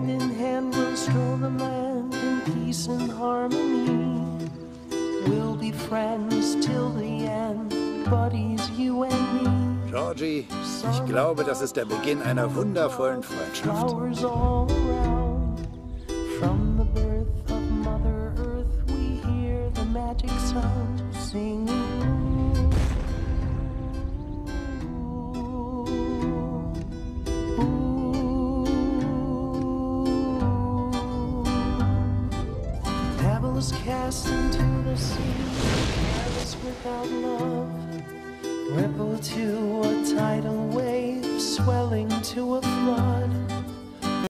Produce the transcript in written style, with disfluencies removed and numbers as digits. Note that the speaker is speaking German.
Hand in hand we'll stroll the land in peace and harmony. We'll be friends till the end, buddies, you and me. Georgie, ich glaube, das ist der Beginn einer wundervollen Freundschaft. Flowers all around. From the birth of Mother Earth we hear the magic sound singing. Pebbles cast into the sea, careless without love. Ripple to a tidal wave, swelling to a flood.